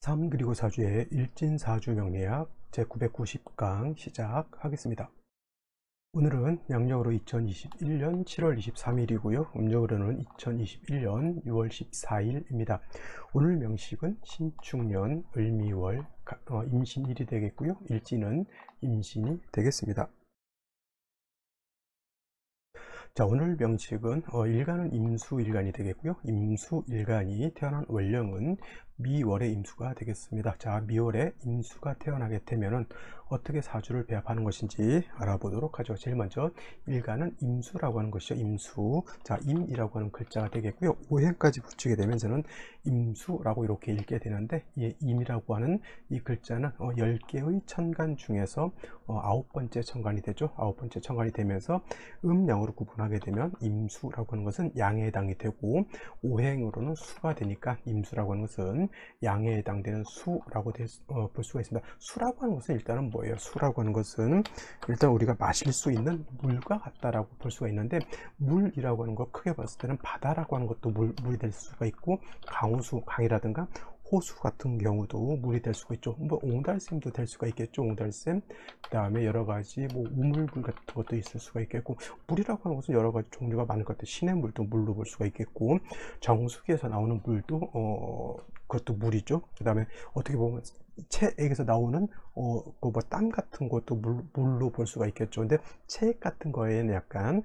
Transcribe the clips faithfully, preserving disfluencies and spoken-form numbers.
삼 그리고 사 주의 일진사주 명리학 제구백구십 강 시작하겠습니다. 오늘은 양력으로 이천이십일 년 칠월 이십삼 일이고요. 음력으로는 이천이십일 년 유월 십사 일입니다. 오늘 명식은 신축년 을미월 어, 임신일이 되겠고요. 일진은 임신이 되겠습니다. 자, 오늘 명식은 어, 일간은 임수일간이 되겠고요. 임수일간이 태어난 월령은 미월의 임수가 되겠습니다. 자, 미월에 임수가 태어나게 되면은 어떻게 사주를 배합하는 것인지 알아보도록 하죠. 제일 먼저 일간은 임수라고 하는 것이죠. 임수. 자, 임이라고 하는 글자가 되겠고요. 오행까지 붙이게 되면 저는 임수라고 이렇게 읽게 되는데, 이 임이라고 하는 이 글자는 어, 열 개의 천간 중에서 어, 아홉 번째 천간이 되죠. 아홉 번째 천간이 되면서 음양으로 구분하게 되면 임수라고 하는 것은 양에 해당이 되고, 오행으로는 수가 되니까 임수라고 하는 것은 양에 해당되는 수라고 될, 어, 볼 수가 있습니다. 수라고 하는 것은 일단은 뭐예요? 수라고 하는 것은 일단 우리가 마실 수 있는 물과 같다라고 볼 수가 있는데, 물이라고 하는 거 크게 봤을 때는 바다라고 하는 것도 물, 물이 될 수가 있고, 강호수, 강이라든가 호수 같은 경우도 물이 될 수가 있죠. 뭐 옹달샘도 될 수가 있겠죠. 옹달샘. 그 다음에 여러 가지 뭐 우물물 같은 것도 있을 수가 있겠고, 물이라고 하는 것은 여러 가지 종류가 많을 것 같아요. 시냇물도 물로 볼 수가 있겠고, 정수기에서 나오는 물도 어 그것도 물이죠. 그 다음에 어떻게 보면 체액에서 나오는 어 그 뭐 땀 같은 것도 물, 물로 볼 수가 있겠죠. 근데 체액 같은 거에는 약간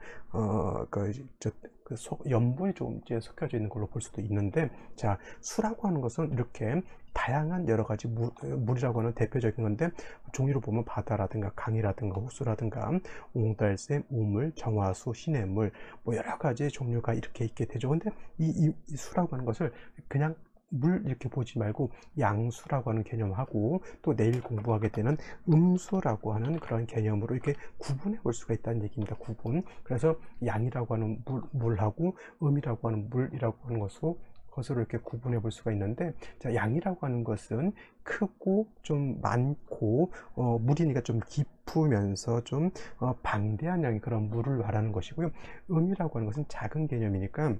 어그저 그 염분이 좀 이제 섞여져 있는 걸로 볼 수도 있는데, 자, 수라고 하는 것은 이렇게 다양한 여러 가지 물, 물이라고 하는 대표적인 건데, 종류로 보면 바다라든가 강이라든가 호수라든가 옹달샘, 우물, 정화수, 시냇물, 뭐 여러 가지 종류가 이렇게 있게 되죠. 근데 이, 이, 이 수라고 하는 것을 그냥 물 이렇게 보지 말고 양수라고 하는 개념하고, 또 내일 공부하게 되는 음수라고 하는 그런 개념으로 이렇게 구분해 볼 수가 있다는 얘기입니다. 구분. 그래서 양이라고 하는 물, 물하고 음이라고 하는 물이라고 하는 것으로 것으로 이렇게 구분해 볼 수가 있는데, 자, 양이라고 하는 것은 크고 좀 많고 어, 물이니까 좀 깊으면서 좀 어, 방대한 양의 그런 물을 말하는 것이고요. 음이라고 하는 것은 작은 개념이니까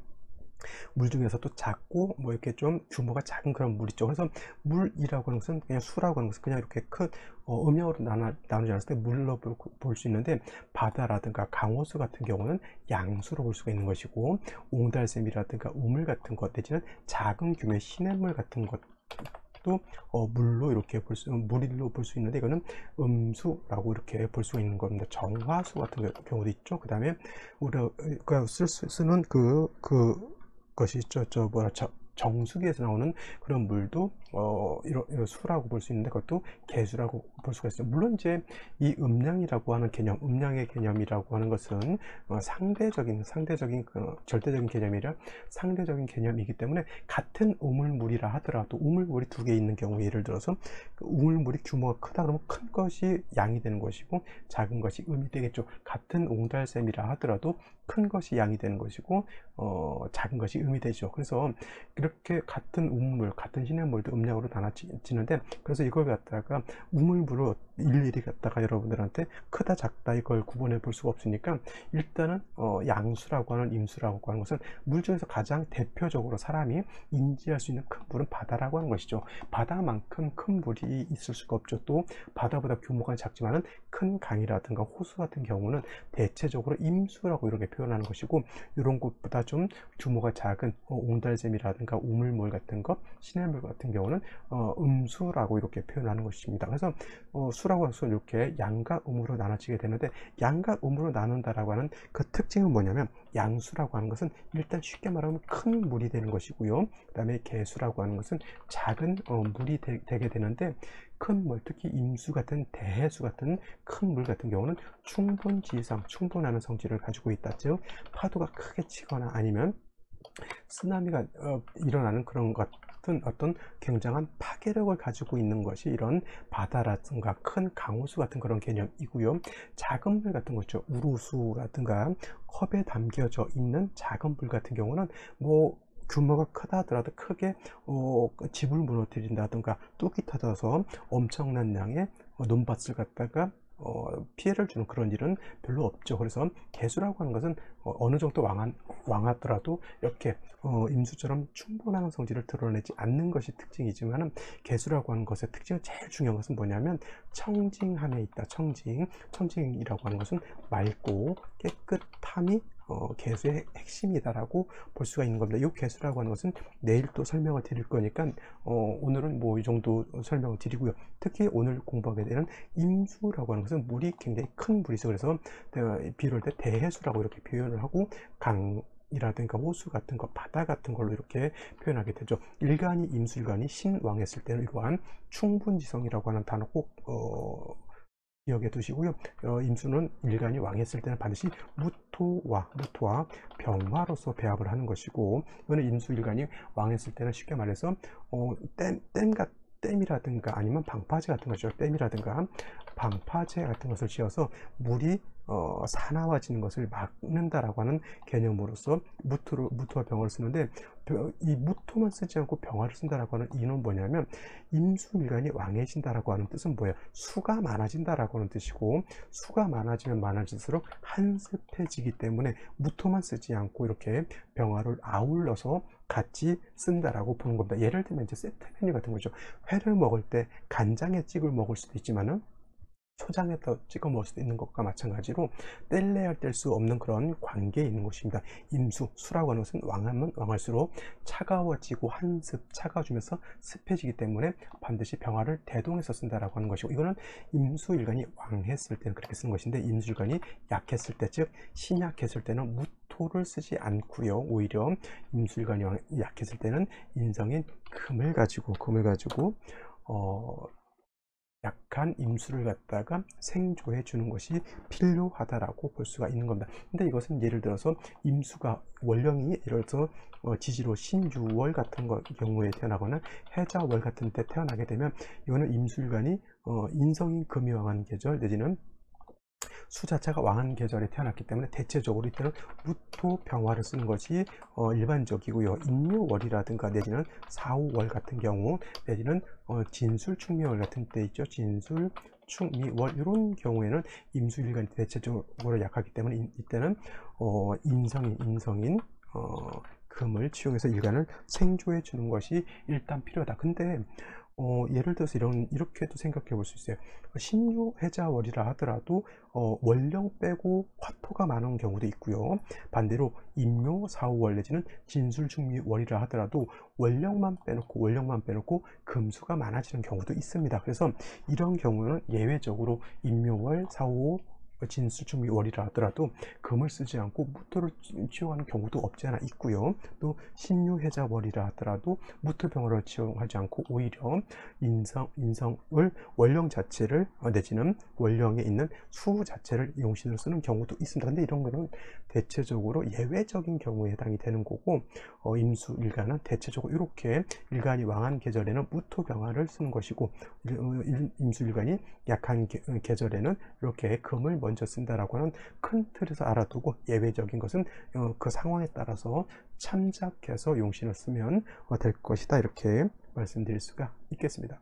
물 중에서도 작고 뭐 이렇게 좀 규모가 작은 그런 물 있죠. 그래서 물이라고 하는 것은 그냥 수라고 하는 것은 그냥 이렇게 큰 어, 음영으로 나눠, 나누지 않았을 때 물로 볼 수 있는데, 바다라든가 강호수 같은 경우는 양수로 볼 수가 있는 것이고, 옹달샘이라든가 우물 같은 것 내지는 작은 규모의 시냇물 같은 것 또 어, 물로 이렇게 볼 수, 물로 볼 수 있는데, 이거는 음수라고 이렇게 볼 수 있는 겁니다. 정화수 같은 경우도 있죠. 그 다음에 우리가 쓸 수, 쓰는 그, 그 것이 있죠. 저 뭐라 저, 정수기에서 나오는 그런 물도 어 이런, 이런 수라고 볼 수 있는데, 그것도 개수라고 볼 수가 있어요. 물론 이제 이 음량이라고 하는 개념, 음량의 개념이라고 하는 것은 어, 상대적인 상대적인 그 절대적인 개념이 아니라 상대적인 개념이기 때문에, 같은 우물물이라 하더라도 우물물이 두 개 있는 경우, 예를 들어서 그 우물물이 규모가 크다 그러면 큰 것이 양이 되는 것이고 작은 것이 음이 되겠죠. 같은 옹달샘이라 하더라도 큰 것이 양이 되는 것이고 어, 작은 것이 음이 되죠. 그래서 이렇게 같은 우물, 같은 시냇물도 음량으로 나눠지는데, 그래서 이걸 갖다가 우물물을 일일이 갖다가 여러분들한테 크다 작다 이걸 구분해 볼 수가 없으니까, 일단은 어, 양수라고 하는 임수라고 하는 것은 물 중에서 가장 대표적으로 사람이 인지할 수 있는 큰 물은 바다라고 하는 것이죠. 바다만큼 큰 물이 있을 수가 없죠. 또 바다보다 규모가 작지만은 큰 강이라든가 호수 같은 경우는 대체적으로 임수라고 이렇게 표현하는 것이고, 이런 곳보다 좀 규모가 작은 어, 옹달샘이라든가 우물물 같은 것, 시냇물 같은 경우는 어, 음수라고 이렇게 표현하는 것입니다. 그래서 어, 수라고 해서 이렇게 양과 음으로 나눠지게 되는데, 양과 음으로 나눈다라고 하는 그 특징은 뭐냐면, 양수라고 하는 것은 일단 쉽게 말하면 큰 물이 되는 것이고요. 그 다음에 개수라고 하는 것은 작은 어, 물이 되, 되게 되는데, 큰 물, 특히 임수 같은 대해수 같은 큰 물 같은 경우는 충분지성, 충분하는 성질을 가지고 있다. 즉 파도가 크게 치거나 아니면 쓰나미가 어, 일어나는 그런 것 같은 어떤 굉장한 파괴력을 가지고 있는 것이 이런 바다라든가 큰 강호수 같은 그런 개념이고요. 작은 물 같은 거죠. 우루수라든가 컵에 담겨져 있는 작은 물 같은 경우는 뭐 규모가 크다 하더라도 크게 어, 집을 무너뜨린다든가 뚝이 터져서 엄청난 양의 논밭을 갖다가 어, 피해를 주는 그런 일은 별로 없죠. 그래서 개수라고 하는 것은 어, 어느 정도 왕한, 왕하더라도 이렇게 어, 임수처럼 충분한 성질을 드러내지 않는 것이 특징이지만은, 개수라고 하는 것의 특징은, 제일 중요한 것은 뭐냐면 청징함에 있다. 청징. 청징이라고 하는 것은 맑고 깨끗함이 어, 개수의 핵심이다라고 볼 수가 있는 겁니다. 이 개수라고 하는 것은 내일 또 설명을 드릴 거니까 어, 오늘은 뭐 이 정도 설명을 드리고요. 특히 오늘 공부하게 되는 임수라고 하는 것은 물이 굉장히 큰 물이죠. 그래서 비료할 때 대해수라고 이렇게 표현을 하고, 강 이라든가 호수 같은 거, 바다 같은 걸로 이렇게 표현하게 되죠. 일간이 임수일간이 신왕했을 때는 이러한 충분지성이라고 하는 단어 꼭 어, 기억해 두시고요. 어, 임수는 일간이 왕했을 때는 반드시 무토와 무토와 병화로서 배합을 하는 것이고, 이거는 임수일간이 왕했을 때는 쉽게 말해서 어, 댐, 댐 같 댐이라든가 아니면 방파제 같은 거죠. 댐이라든가 방파제 같은 것을 지어서 물이 어, 사나워지는 것을 막는다라고 하는 개념으로서 무토로, 무토와 병화를 쓰는데, 이 무토만 쓰지 않고 병화를 쓴다라고 하는 이유는 뭐냐면, 임수일간이 왕해진다라고 하는 뜻은 뭐예요? 수가 많아진다라고 하는 뜻이고, 수가 많아지면 많아질수록 한습해지기 때문에 무토만 쓰지 않고 이렇게 병화를 아울러서 같이 쓴다라고 보는 겁니다. 예를 들면 이제 세트 메뉴 같은 거죠. 회를 먹을 때 간장에 찍어 먹을 수도 있지만은 초장에다 찍어 먹을 수도 있는 것과 마찬가지로 뗄래야 뗄 수 없는 그런 관계에 있는 것입니다. 임수, 수라고 하는 것은 왕하면 왕할수록 차가워지고 한습, 차가워지면서 습해지기 때문에 반드시 병화를 대동해서 쓴다라고 하는 것이고, 이거는 임수일간이 왕했을 때는 그렇게 쓰는 것인데, 임수일간이 약했을 때, 즉 신약했을 때는 무토를 쓰지 않고요. 오히려 임수일간이 약했을 때는 인성인 금을 가지고 금을 가지고 어 약한 임수를 갖다가 생조해 주는 것이 필요하다라고 볼 수가 있는 겁니다. 근데 이것은 예를 들어서 임수가 원령이 예를 들어서 어, 지지로 신유월 같은 거, 경우에 태어나거나 해자월 같은 데 태어나게 되면, 이거는 임수일간이 어, 인성인 금이 왕한 계절 내지는 수 자체가 왕한 계절에 태어났기 때문에 대체적으로 이때는 무토 병화를 쓰는 것이 어, 일반적이고요. 임묘월이라든가 내지는 사오월 같은 경우, 내지는 어, 진술 충미월 같은 때 있죠. 진술 충미월, 이런 경우에는 임수일간이 대체적으로 약하기 때문에 이, 이때는 어, 인성인 인성인 어, 금을 치용해서 일간을 생조해 주는 것이 일단 필요하다. 근데 어, 예를 들어서 이런, 이렇게도 생각해 볼 수 있어요. 신유해자월이라 하더라도 어, 월령 빼고 화토가 많은 경우도 있고요. 반대로 임묘 사오월 내지는 진술중미월이라 하더라도 월령만 빼놓고 월령만 빼놓고 금수가 많아지는 경우도 있습니다. 그래서 이런 경우는 예외적으로 임묘월 사오 진수중미월이라 하더라도 금을 쓰지 않고 무토를 치용하는 경우도 없지 않아 있고요. 또 신유해자월이라 하더라도 무토병화를 치용하지 않고 오히려 인성, 인성을 원령 자체를 내지는 원령에 있는 수 자체를 용신으로 쓰는 경우도 있습니다. 근데 이런 거는 대체적으로 예외적인 경우에 해당이 되는 거고, 어, 임수 일간은 대체적으로 이렇게 일간이 왕한 계절에는 무토병화를 쓰는 것이고, 임수 일간이 약한 계, 계절에는 이렇게 금을 먼저 쓴다라고 하는 큰 틀에서 알아두고, 예외적인 것은 어, 그 상황에 따라서 참작해서 용신을 쓰면 어, 될 것이다, 이렇게 말씀드릴 수가 있겠습니다.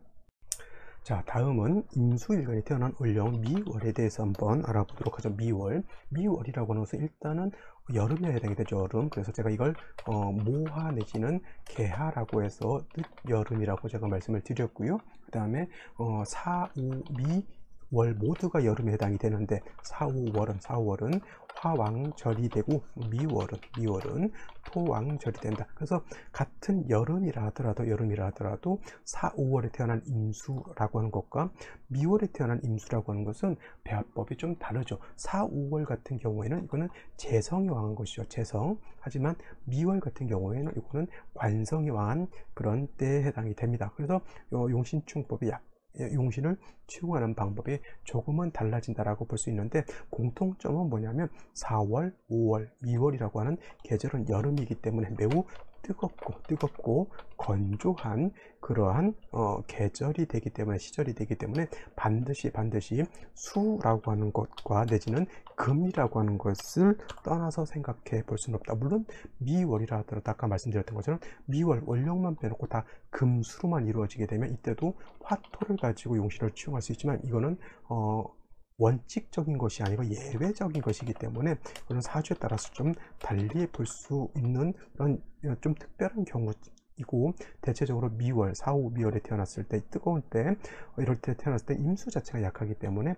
자, 다음은 임수일간이 태어난 월령 미월에 대해서 한번 알아보도록 하죠. 미월. 미월이라고 하는 것은 일단은 여름에 해당이 되죠. 여름. 그래서 제가 이걸 어, 모하 내지는 개하라고 해서 늦여름이라고 제가 말씀을 드렸고요. 그 다음에 어, 사, 우, 미, 월 모두가 여름에 해당이 되는데, 사오월은 사오월은 화왕절이 되고, 미월은 미월은 토왕절이 된다. 그래서 같은 여름이라 하더라도 여름이라 하더라도 사오월에 태어난 임수라고 하는 것과 미월에 태어난 임수라고 하는 것은 배합법이 좀 다르죠. 사오월 같은 경우에는 이거는 재성이 왕한 것이죠. 재성. 하지만 미월 같은 경우에는 이거는 관성이 왕한 그런 때에 해당이 됩니다. 그래서 용신충법이 약 용신을 치용하는 방법이 조금은 달라진다라고 볼 수 있는데, 공통점은 뭐냐면 사월, 오월, 미월이라고 하는 계절은 여름이기 때문에 매우 뜨겁고 뜨겁고 건조한 그러한 어, 계절이 되기 때문에 시절이 되기 때문에 반드시 반드시 수라고 하는 것과 내지는 금이라고 하는 것을 떠나서 생각해 볼 수는 없다. 물론 미월이라 하더라도 아까 말씀드렸던 것처럼 미월 월령만 빼놓고 다 금수로만 이루어지게 되면 이때도 화토를 가지고 용신을 치용할 수 있지만, 이거는 어, 원칙적인 것이 아니고 예외적인 것이기 때문에 이런 사주에 따라서 좀 달리 볼 수 있는 그런 좀 특별한 경우이고, 대체적으로 미월, 사, 오, 미월에 태어났을 때, 뜨거울 때, 이럴 때 태어났을 때 임수 자체가 약하기 때문에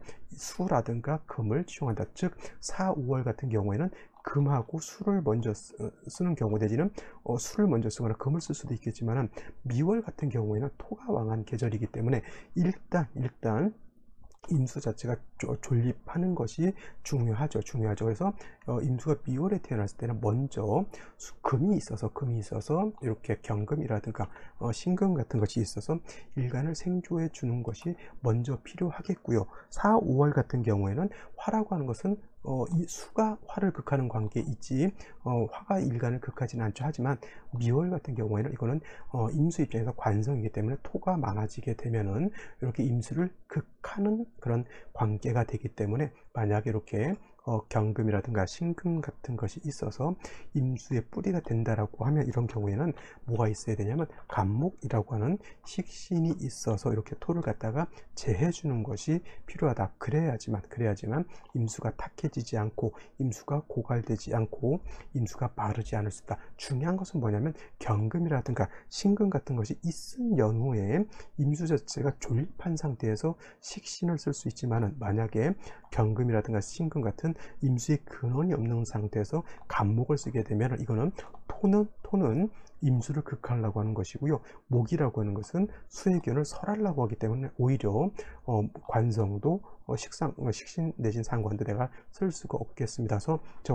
수라든가 금을 취용한다. 즉 사, 오월 같은 경우에는 금하고 수를 먼저 쓰, 쓰는 경우, 내지는 어, 수를 먼저 쓰거나 금을 쓸 수도 있겠지만, 미월 같은 경우에는 토가 왕한 계절이기 때문에 일단 일단 임수 자체가 존립하는 것이 중요하죠. 중요하죠. 그래서 어, 임수가 미월에 태어났을 때는 먼저 수, 금이 있어서 금이 있어서 이렇게 경금이라든가 어, 신금 같은 것이 있어서 일간을 생조해 주는 것이 먼저 필요하겠고요. 사, 오월 같은 경우에는 화라고 하는 것은 어, 이 수가 화를 극하는 관계에 있지 어, 화가 일간을 극하지는 않죠. 하지만 미월 같은 경우에는 이거는 어, 임수 입장에서 관성이기 때문에 토가 많아지게 되면은 이렇게 임수를 극하는 그런 관계가 되기 때문에, 만약에 이렇게 어, 경금이라든가 신금 같은 것이 있어서 임수의 뿌리가 된다라고 하면, 이런 경우에는 뭐가 있어야 되냐면 간목이라고 하는 식신이 있어서 이렇게 토를 갖다가 제해 주는 것이 필요하다. 그래야지만 그래야지만 임수가 탁해지지 않고 임수가 고갈되지 않고 임수가 마르지 않을 수 있다. 중요한 것은 뭐냐면 경금이라든가 신금 같은 것이 있은 연후에 임수 자체가 존립한 상태에서 식신을 쓸 수 있지만은, 만약에 경금이라든가 신금 같은 임수의 근원이 없는 상태에서 간목을 쓰게 되면, 이거는 토는 토는 임수를 극하려고 하는 것이고요. 목이라고 하는 것은 수의 기운을 설하려고 하기 때문에 오히려 어, 관성도 어, 식상, 어, 식신 내진 상관도 내가 쓸 수가 없겠습니다. 그래서 저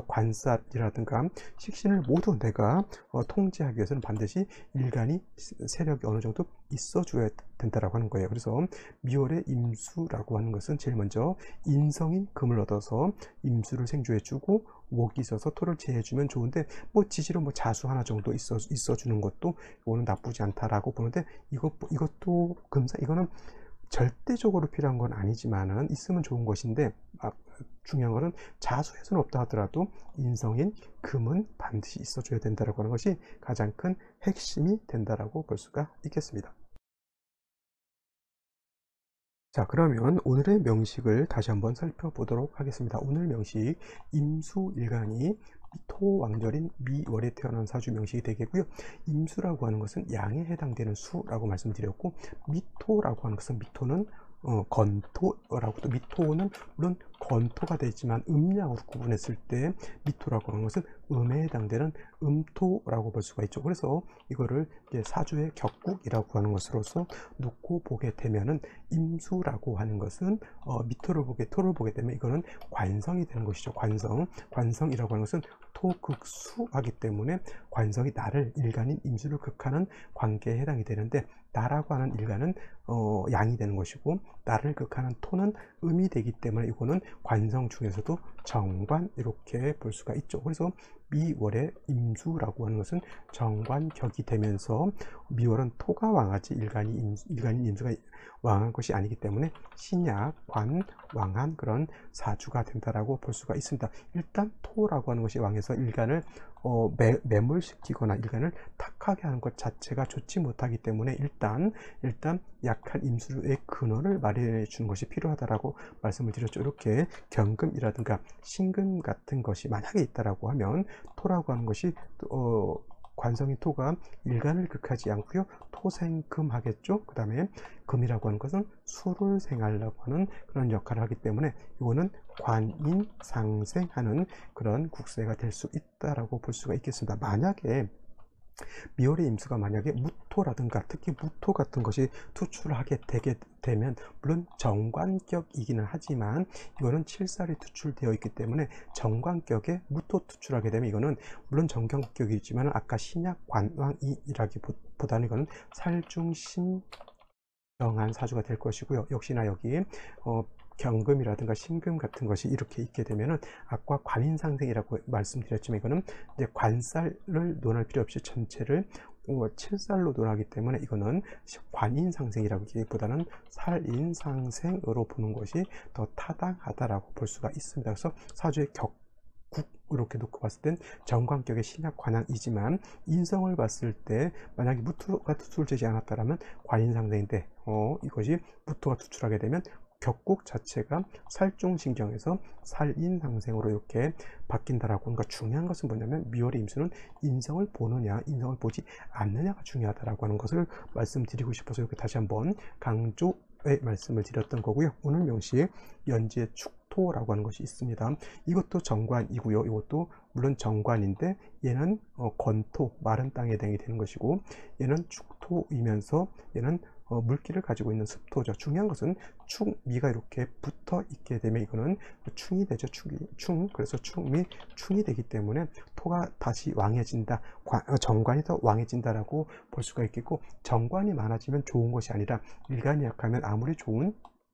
관살이라든가 식신을 모두 내가 어, 통제하기 위해서는 반드시 일간이 세력이 어느 정도 있어 줘야 된다라고 하는 거예요. 그래서 미월의 임수라고 하는 것은 제일 먼저 인성인 금을 얻어서 임수를 생조해 주고, 목이 있어서 토를 제해 주면 좋은데, 뭐 지지로 뭐 자수 하나 정도 있어 있어 주는 것도 이거는 나쁘지 않다라고 보는데, 이것 이것도 금사 이거는 절대적으로 필요한 건 아니지만은 있으면 좋은 것인데, 아, 중요한 거는 자수해서는 없다 하더라도 인성인 금은 반드시 있어 줘야 된다라고 하는 것이 가장 큰 핵심이 된다라고 볼 수가 있겠습니다. 자, 그러면 오늘의 명식을 다시 한번 살펴보도록 하겠습니다. 오늘 명식, 임수일간이 토왕절인 미월에 태어난 사주 명식이 되겠고요. 임수라고 하는 것은 양에 해당되는 수라고 말씀드렸고, 미토라고 하는 것은, 미토는 어, 건토라고, 또 미토는 물론 건토가 되지만 음양으로 구분했을 때 미토라고 하는 것은 음에 해당되는 음토라고 볼 수가 있죠. 그래서 이거를 이제 사주의 격국이라고 하는 것으로서 놓고 보게 되면은, 임수라고 하는 것은 어, 미토를 보게 토를 보게 되면 이거는 관성이 되는 것이죠. 관성. 관성이라고 하는 것은 토극수하기 때문에 관성이 나를, 일간인 임수를 극하는 관계에 해당이 되는데, 나라고 하는 일간은 어, 양이 되는 것이고, 나를 극하는 토는 음이 되기 때문에 이거는 관성 중에서도 정관, 이렇게 볼 수가 있죠. 그래서 미월의 임수라고 하는 것은 정관격이 되면서, 미월은 토가 왕하지 일간이 임수, 일간인 임수가 왕한 것이 아니기 때문에 신약, 관, 왕한 그런 사주가 된다라고 볼 수가 있습니다. 일단 토라고 하는 것이 왕해서 일간을 어, 매, 매몰시키거나 일간을 탁하게 하는 것 자체가 좋지 못하기 때문에, 일단 일단 약한 임수의 근원을 마련해 주는 것이 필요하다라고 말씀을 드렸죠. 이렇게 경금이라든가 신금 같은 것이 만약에 있다라고 하면, 토라고 하는 것이 어, 관성인 토가 일간을 극하지 않고요, 토생금 하겠죠. 그 다음에 금이라고 하는 것은 수를 생하려고 하는 그런 역할을 하기 때문에 이거는 관인 상생하는 그런 국세가 될 수 있다라고 볼 수가 있겠습니다. 만약에 미월의 임수가 만약에 무토라든가, 특히 무토 같은 것이 투출하게 되게 되면, 물론 정관격이기는 하지만 이거는 칠살이 투출되어 있기 때문에 정관격에 무토 투출하게 되면, 이거는 물론 정관격이지만 아까 신약 관왕이라기보다는 이거는 살중신 정한 사주가 될 것이고요. 역시나 여기 어, 경금이라든가 신금 같은 것이 이렇게 있게 되면은, 아까 관인상생이라고 말씀드렸지만 이거는 이제 관살을 논할 필요 없이 전체를 어, 칠살로 논하기 때문에 이거는 관인상생이라고 하기보다는 살인상생으로 보는 것이 더 타당하다라고 볼 수가 있습니다. 그래서 사주의 격 국 이렇게 놓고 봤을 땐 정관격의 신약 관왕이지만, 인성을 봤을 때 만약에 무토가 투출되지 않았다라면 관인상생인데, 어, 이것이 무토가 투출하게 되면 격국 자체가 살중신경에서 살인상생으로 이렇게 바뀐다라고 하는 것. 중요한 것은 뭐냐면 미월의 임수는 인성을 보느냐 인성을 보지 않느냐가 중요하다라고 하는 것을 말씀드리고 싶어서 이렇게 다시 한번 강조의 말씀을 드렸던 거고요. 오늘 명시에 연지의 축토라고 하는 것이 있습니다. 이것도 정관이고요. 이것도 물론 정관인데 얘는 어, 건토, 마른 땅에 해당이 되는 것이고, 얘는 축토이면서 얘는 어, 물기를 가지고 있는 습토죠. 중요한 것은 축, 미가 이렇게 붙어 있게 되면 이거는 충이 되죠. 축이, 충. 그래서 축미, 충이 되기 때문에 토가 다시 왕해진다. 관, 어, 정관이 더 왕해진다라고 볼 수가 있겠고, 정관이 많아지면 좋은 것이 아니라 일간이 약하면 아무리 좋은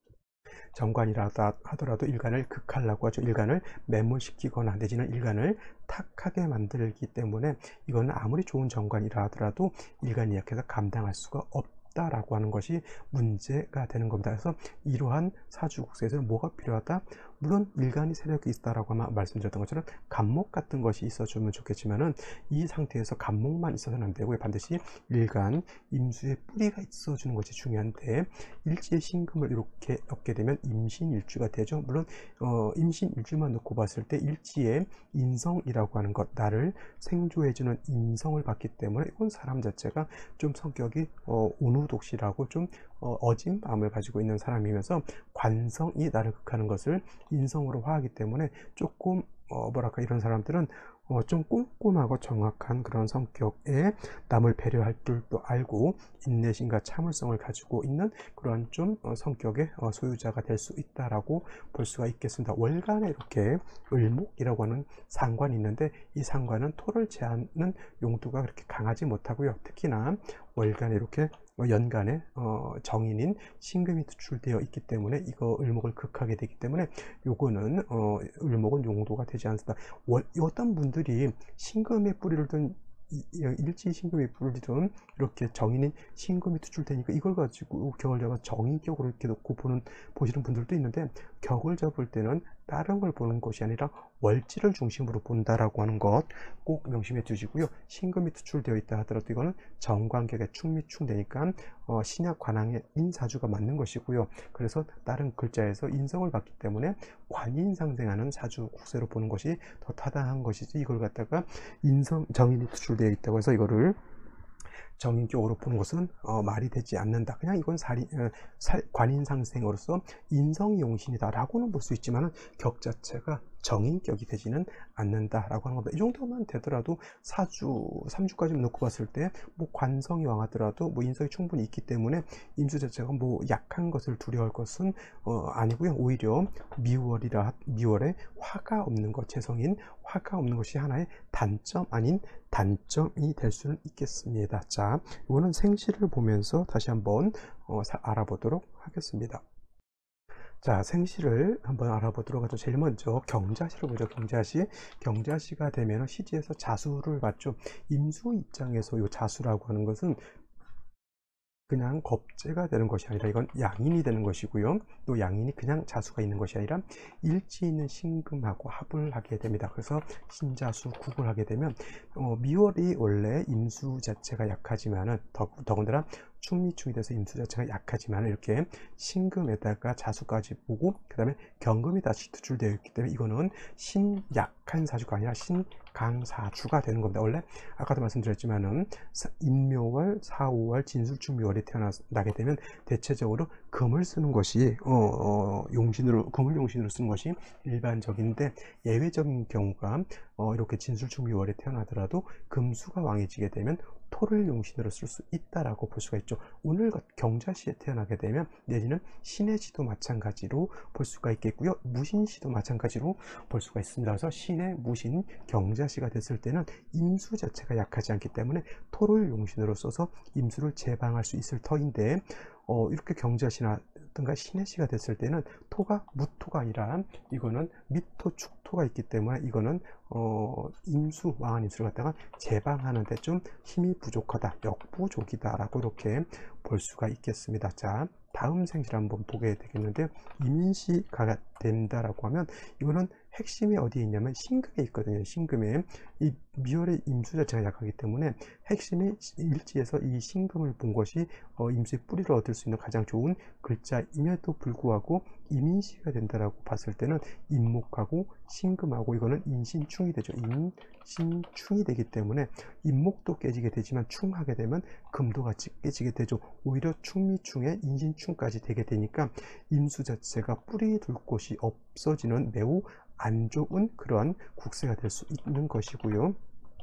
정관이라 하더라도 일간을 극하려고 하죠. 일간을 매몰시키거나 내지는 일간을 탁하게 만들기 때문에 이거는 아무리 좋은 정관이라 하더라도 일간이 약해서 감당할 수가 없다라고 하는 것이 문제가 되는 겁니다. 그래서 이러한 사주국세에서 뭐가 필요하다? 물론 일간이 세력이 있다라고 말씀드렸던 것처럼 간목 같은 것이 있어주면 좋겠지만은 이 상태에서 간목만 있어서는 안 되고요. 반드시 일간, 임수의 뿌리가 있어주는 것이 중요한데, 일지의 신금을 이렇게 얻게 되면 임신일주가 되죠. 물론 어, 임신일주만 놓고 봤을 때 일지의 인성이라고 하는 것, 나를 생조해주는 인성을 받기 때문에 이건 사람 자체가 좀 성격이 어, 온우독실하고 좀 어, 어진 마음을 가지고 있는 사람이면서 관성이 나를 극하는 것을 인성으로 화하기 때문에 조금 어, 뭐랄까 이런 사람들은 어, 좀 꼼꼼하고 정확한 그런 성격에 남을 배려할 줄도 알고 인내심과 참을성을 가지고 있는 그런 좀 어, 성격의 어, 소유자가 될 수 있다라고 볼 수가 있겠습니다. 월간에 이렇게 을목이라고 하는 상관이 있는데, 이 상관은 토를 제하는 용도가 그렇게 강하지 못하고요. 특히나 월간에 이렇게 연간에 어, 정인인 신금이 투출되어 있기 때문에 이거 을목을 극하게 되기 때문에 요거는 어, 을목은 용도가 되지 않습니다. 월, 어떤 분들이 신금의 뿌리를 둔 일지 신금의 뿌리를 둔 이렇게 정인인 신금이 투출되니까 이걸 가지고 격을 잡아 정인격으로 이렇게 놓고 보는 보시는 분들도 있는데, 격을 잡을 때는 다른 걸 보는 것이 아니라 월지를 중심으로 본다라고 하는 것 꼭 명심해 두시고요. 신금이 투출되어 있다 하더라도 이거는 정관격의 충미충 되니까 어, 신약 관항의 인사주가 맞는 것이고요. 그래서 다른 글자에서 인성을 받기 때문에 관인상생하는 사주 국세로 보는 것이 더 타당한 것이지, 이걸 갖다가 인성 정인이 투출되어 있다고 해서 이거를 정인격으로 보는 것은 어, 말이 되지 않는다. 그냥 이건 살이, 어, 살, 관인상생으로서 인성용신이다 라고는 볼 수 있지만 격 자체가 정인격이 되지는 않는다라고 하는 겁니다. 이 정도만 되더라도 사주, 삼 주까지 놓고 봤을 때 뭐 관성이 왕하더라도 뭐 인성이 충분히 있기 때문에 임수 자체가 뭐 약한 것을 두려워할 것은 어, 아니고요. 오히려 미월이라 미월에 화가 없는 것, 재성인 화가 없는 것이 하나의 단점 아닌 단점이 될 수는 있겠습니다. 자, 이거는 생시를 보면서 다시 한번 어, 알아보도록 하겠습니다. 자, 생시를 한번 알아보도록 하죠. 제일 먼저 경자시를 보죠. 경자시. 경자시가 되면 시지에서 자수를 받죠. 임수 입장에서 이 자수라고 하는 것은 그냥 겁재가 되는 것이 아니라 이건 양인이 되는 것이고요. 또 양인이 그냥 자수가 있는 것이 아니라 일지 있는 신금하고 합을 하게 됩니다. 그래서 신자수 국을 하게 되면 어, 미월이 원래 임수 자체가 약하지만은 더군, 더군다나 충미충이 돼서 임수 자체가 약하지만 이렇게 신금에다가 자수까지 보고 그 다음에 경금이 다시 투출되어 있기 때문에 이거는 신약한 사주가 아니라 신강사주가 되는 겁니다. 원래 아까도 말씀드렸지만은 인묘월, 사오월, 진술충묘월에 태어나게 되면 대체적으로 금을 쓰는 것이 어, 어, 용신으로 금을 용신으로 쓰는 것이 일반적인데, 예외적인 경우가 어, 이렇게 진술충묘월에 태어나더라도 금수가 왕해지게 되면 토를 용신으로 쓸 수 있다라고 볼 수가 있죠. 오늘 경자시에 태어나게 되면 내지는 신해시도 마찬가지로 볼 수가 있겠고요. 무신시도 마찬가지로 볼 수가 있습니다. 그래서 신해, 무신, 경자시가 됐을 때는 임수 자체가 약하지 않기 때문에 토를 용신으로 써서 임수를 제방할 수 있을 터인데, 어, 이렇게 경자시나 든가 신해시가 됐을 때는 토가 무토가 아니라 이거는 미토, 축토가 있기 때문에 이거는 어, 임수, 왕한 임수를 갖다가 제방하는데 좀 힘이 부족하다, 역부족이다 라고 이렇게 볼 수가 있겠습니다. 자, 다음 생시를 한번 보게 되겠는데, 임인시가 된다라고 하면 이거는 핵심이 어디에 있냐면 신금에 있거든요. 신금에 이 미월의 임수 자체가 약하기 때문에 핵심이 일지에서 이 신금을 본 것이 어, 임수의 뿌리를 얻을 수 있는 가장 좋은 글자임에도 불구하고 이민시가 된다라고 봤을 때는 임목하고 신금하고 이거는 인신충이 되죠. 인신충이 되기 때문에 임목도 깨지게 되지만 충하게 되면 금도 같이 깨지게 되죠. 오히려 충미충에 인신충까지 되게 되니까 임수 자체가 뿌리 둘 곳이 없어지는 매우 안 좋은 그러한 국세가 될 수 있는 것이고요.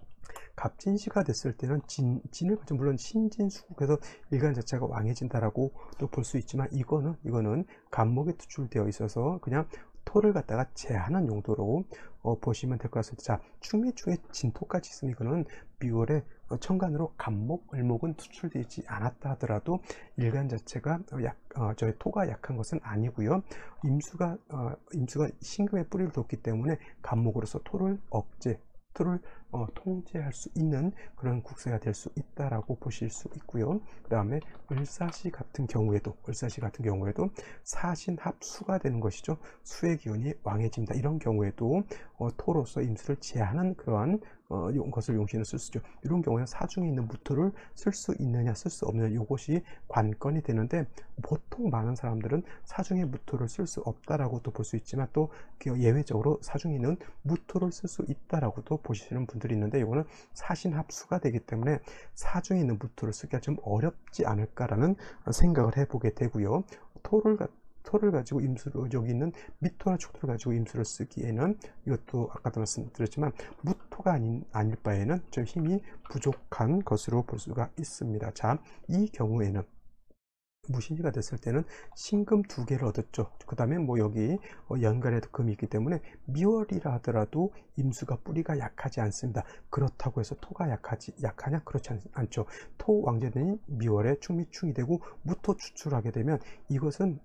갑진시가 됐을 때는 진, 진을 가지고 물론 신진수국에서 일간 자체가 왕해진다라고 또 볼 수 있지만 이거는 이거는 간목에 투출되어 있어서 그냥 토를 갖다가 제한한 용도로 어, 보시면 될 것 같습니다. 자, 충미충에 진토까지 있으면 이거는 비월에 어, 천간으로 간목, 을목은 투출되지 않았다 하더라도 일간 자체가 약, 어, 저희 토가 약한 것은 아니고요. 임수가 어, 임수가 신금의 뿌리를 뒀기 때문에 간목으로서 토를 억제 토를 어, 통제할 수 있는 그런 국세가 될 수 있다라고 보실 수 있고요. 그 다음에 을사시 같은 경우에도 을사시 같은 경우에도 사신합수가 되는 것이죠. 수의 기운이 왕해집니다. 이런 경우에도 어, 토로서 임수를 제한한 그러한 어, 것을 용신을 쓸 수 있죠. 이런 경우에는 사중에 있는 무토를 쓸 수 있느냐 쓸 수 없느냐 이것이 관건이 되는데 보통 많은 사람들은 사중에 무토를 쓸 수 없다라고도 볼 수 있지만 또 예외적으로 사중에 있는 무토를 쓸 수 있다라고도 보시는 분들이 있는데 이거는 사신합수가 되기 때문에 사중에 있는 무토를 쓰기가 좀 어렵지 않을까라는 생각을 해보게 되고요. 토를 토를 가지고 임수를 여기 있는 미토나 축토를 가지고 임수를 쓰기에는 이것도 아까도 말씀드렸지만 무토가 아닌 아닐 바에는 좀 힘이 부족한 것으로 볼 수가 있습니다. 자, 이 경우에는 무신시가 됐을 때는 신금 두 개를 얻었죠. 그 다음에 뭐 여기 연간에도 금이 있기 때문에 미월이라 하더라도 임수가 뿌리가 약하지 않습니다. 그렇다고 해서 토가 약하지 약하냐? 그렇지 않, 않죠. 토 왕제되니 미월에 충미충이 되고 무토 추출하게 되면 이것은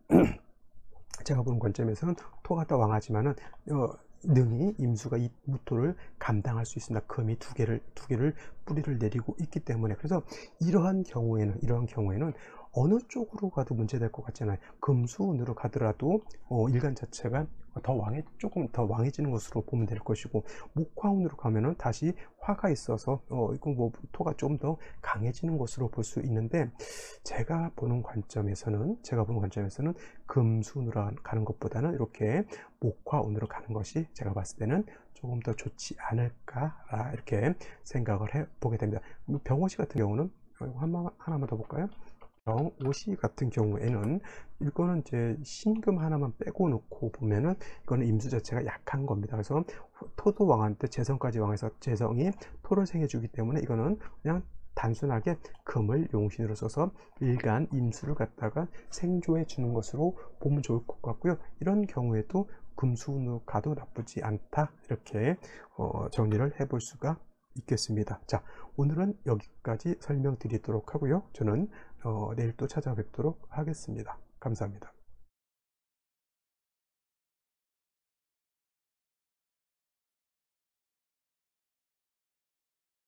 제가 보는 관점에서는 토가 더 왕하지만은 어, 능히 임수가 이 무토를 감당할 수 있습니다. 금이 두 개를 두 개를 뿌리를 내리고 있기 때문에 그래서 이러한 경우에는 이러한 경우에는 어느 쪽으로 가도 문제될 것 같잖아요. 금수운으로 가더라도 어, 일간 자체가 더 왕해 조금 더 왕해지는 것으로 보면 될 것이고 목화운으로 가면은 다시 화가 있어서 어, 이거 뭐 토가 좀 더 강해지는 것으로 볼 수 있는데 제가 보는 관점에서는 제가 보는 관점에서는 금수운으로 가는 것보다는 이렇게 목화운으로 가는 것이 제가 봤을 때는 조금 더 좋지 않을까 이렇게 생각을 해 보게 됩니다. 병호시 같은 경우는 하나, 하나만 더 볼까요? 병오시 같은 경우에는 이거는 이제 신금 하나만 빼고 놓고 보면은 이거는 임수 자체가 약한 겁니다. 그래서 토도 왕한테 재성까지 왕해서 재성이 토를 생해 주기 때문에 이거는 그냥 단순하게 금을 용신으로 써서 일간 임수를 갖다가 생조해 주는 것으로 보면 좋을 것 같고요. 이런 경우에도 금수운으로 가도 나쁘지 않다 이렇게 어, 정리를 해볼 수가 있겠습니다. 자, 오늘은 여기까지 설명드리도록 하고요. 저는 어, 내일 또 찾아뵙도록 하겠습니다. 감사합니다.